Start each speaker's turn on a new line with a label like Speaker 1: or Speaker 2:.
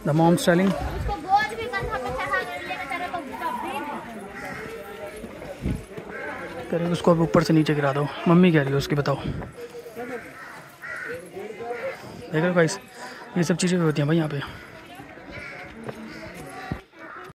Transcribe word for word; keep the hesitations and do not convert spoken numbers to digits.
Speaker 1: The mom styling. कह रही उसको अब ऊपर से नीचे गिरा दो, मम्मी कह रही है उसकी। बताओ, देख रहे हो गाइस, ये सब चीज़ें होती हैं भाई यहाँ पे।